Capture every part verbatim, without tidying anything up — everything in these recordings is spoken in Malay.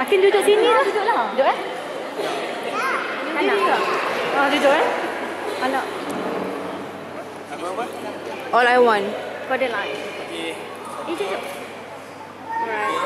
Hakim duduk sini lah. Duduk lah. Duduk eh? Anak. Oh, duduk eh? Anak. Apa-apa? All I want. For the life. Okey. Eh, duduk. Alright.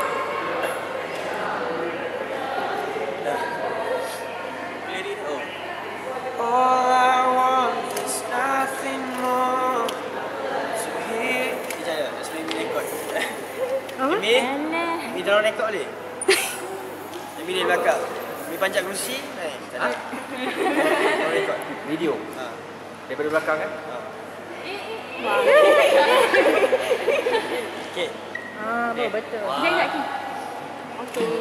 Dah. Boleh di oh. All I want is nothing more to hear. Sekejap ya, nak sebelum rekod. Apa? Imi, Imi dalam rekod boleh? Imi di belakang. Imi panjat kerusi. Naik. Ha? Dalam rekod. Video. Ha. Daripada belakang kan? Ha. Wow. Okey. Ah, betul. Sekejap, sekejap, Kim. Okey.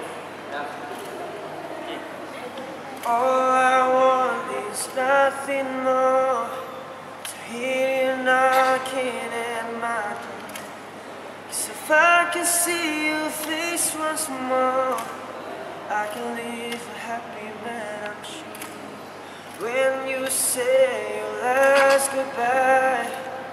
All I want is nothing more to hear you knocking at my door. 'Cause if I can see your face once more, I can live a happy man, I'm sure. When you say your last goodbye,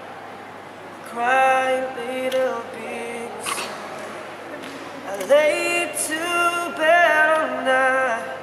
cry a little bit inside. I lay to bed all night,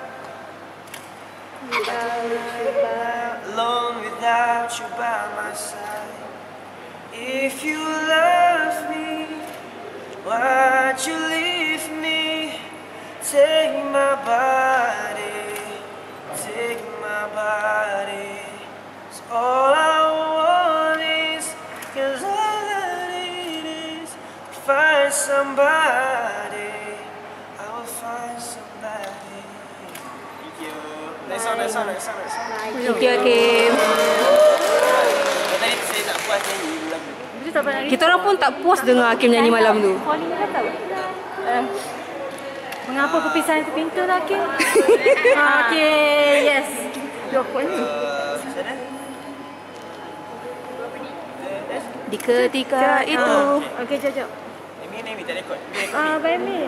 alone without you by my side. If you love me, why'd you leave me? Take my body, take my body. So all I want is, 'cause all I need is to find somebody. I will find somebody. Thank you. Next song, next song, next song, next song. Thank you, Hakim. Tadi saya tak puas nyanyi lagu. Kita orang pun tak puas dengar Hakim nyanyi malam tu. Calling dia tahu. Eh, mengapa perpisahan itu pintu lah, Hakim? Ah, okey, yes. Dua pun. Uh, sana? Di ketika itu. Okey, jap, jap. Amy ni minta rekod. Amy rekod Ah, ni. by me.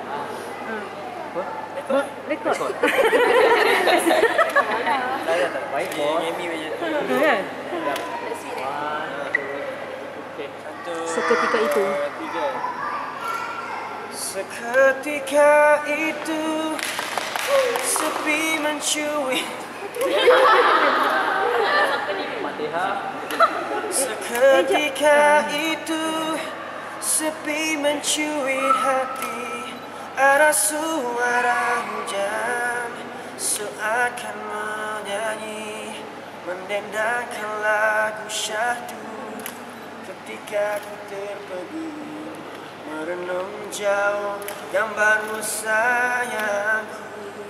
Rekod? Rekod. Tak ada, tak. Baik, bos. Amy je. Kan? Okey. Satu. Seketika itu. Dua, tiga. Seketika itu sepi mencuri. Seketika itu sepi mencuri hati. Ada suara hujan seakan menyanyi, mendendangkan lagu syahdu. Ketika ku terpegun merenung jauh gambarmu sayangku,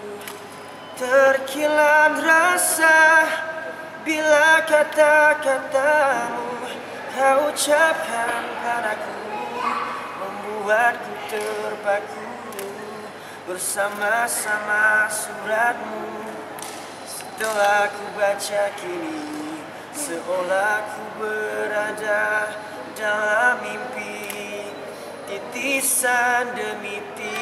terkilan rasa bila kata-katamu kau ucapkan padaku, membuatku terpaku bersama-sama suratmu. Setelah ku baca kini, seolah ku berada dalam mimpi. Titisan demi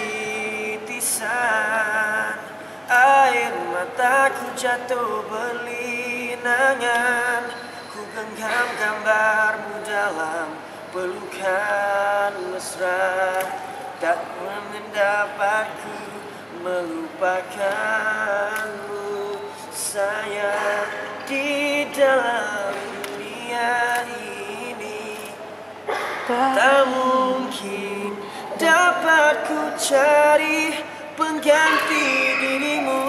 titisan air mataku jatuh berlinangan. Ku genggam gambarmu dalam pelukan mesra, tak mendapatku melupakanmu sayang. Di dalam dunia ini tak mungkin dapat ku cari pengganti dirimu.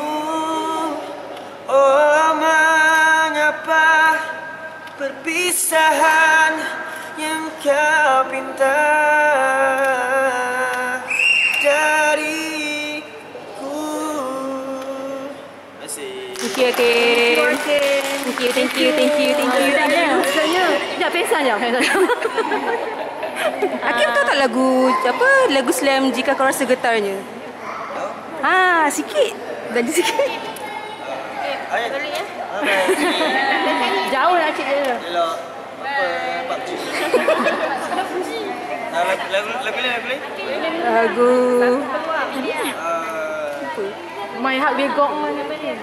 Oh, mengapa perpisahan yang kau pinta dariku. Terima kasih. Thank you, Hakim. Thank you, thank you, thank you, thank you. Maksudnya, sekejap, pengsan je. Hakim tahu tak lagu apa? Lagu slam Jika Kau Rasa Getarnya? Ha, sikit. Ganti sikit. Ayat. Boleh ya? Jauh lah cik dia. Elok. Apa? Pak Cik. Lagu lagu lagu ni lagu ni. Lagu My Heart Will Go On apa ni?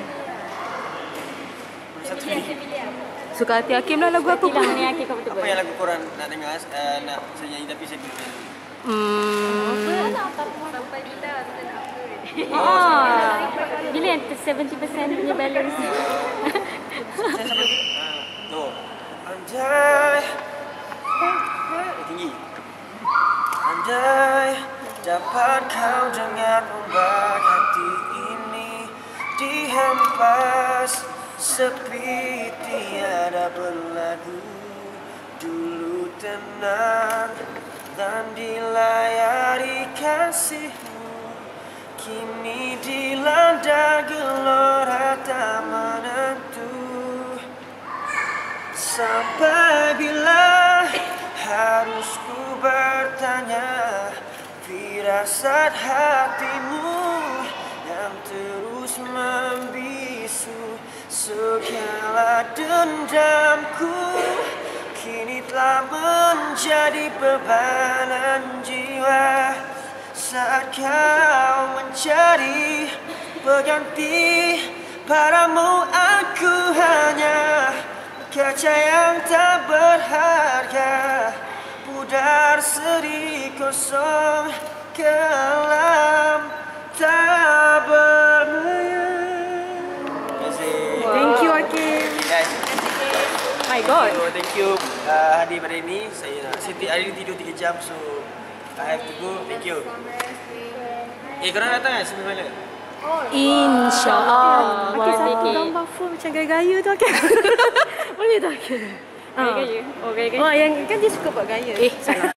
Satu ni. suka hati Hakim lah lagu apa pun. Ni Hakim kau betul. Apa yang lagu korang nak dengar? Uh, nak saya nyanyi tapi saya belum nyanyi. Hmm. Sampai kita kita nak apa? Oh, bila yang tujuh puluh peratus punya balance? Saya sampai ah, tu. Andai eh, tinggi. Andai dapat kau dengar ombak hati ini dihempas sepi tiada berlagu. Dulu tenang dan dilayari kasihmu, kini dilanda gelora tak menentu. Sampai bila harus ku bertanya, firasat hatimu yang terus membisu. Segala dendamku kini telah menjadi bebanan jiwa. Saat kau mencari pengganti, padamu aku hanya kaca yang tak berharga, pudar seri kosong, kelam tak bernaya. Thank you, Hakim. Guys, My God. so thank you uh, hadir pada ini. Saya nak saya hari ni tidur tiga jam, so I have to go. Thank you. Eh, korang datang kan semifinal? InsyaAllah. Hakim satu gambar full macam gaya-gaya tu, Hakim. Boleh tak, Hakim? Gaya-gaya. Oh, gaya-gaya. Oh, yang kan dia suka buat gaya. Eh, salah.